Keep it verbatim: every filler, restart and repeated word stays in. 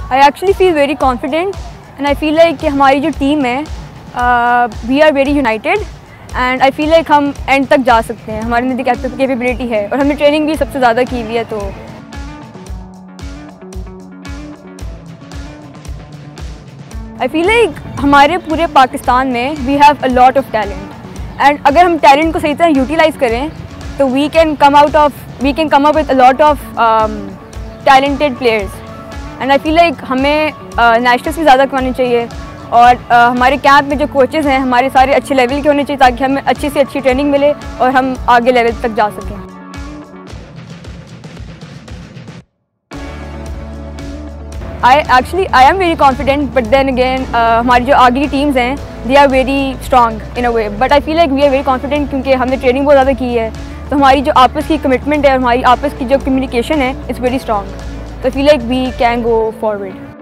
I actually feel very confident and I feel like कि हमारी जो टीम है we are very united and I feel like हम end तक जा सकते हैं, हमारे अंदर कैपेबिलिटी है और हमने ट्रेनिंग भी सबसे ज़्यादा की हुई है। तो आई फील लाइक हमारे पूरे पाकिस्तान में we have a lot of talent and अगर हम टैलेंट को सही तरह यूटिलाइज़ करें तो we can come out of we can come up with a lot of talented players and I feel like हमें नेशनल्स uh, भी ज़्यादा करवानी चाहिए और uh, हमारे कैंप में जो कोचेज़ हैं हमारे सारे अच्छे लेवल के होने चाहिए ताकि हमें अच्छी से अच्छी ट्रेनिंग मिले और हम आगे लेवल तक जा सकें। I actually I am very confident but then again हमारी जो आगे की टीम्स हैं they are very strong in a way, but I feel like we are very confident क्योंकि हमने ट्रेनिंग बहुत ज़्यादा की है। तो हमारी जो आपस की कमिटमेंट है, हमारी आपस की जो कम्युनिकेशन है, इट्स वेरी स्ट्रॉन्ग। तो I feel like we can go forward.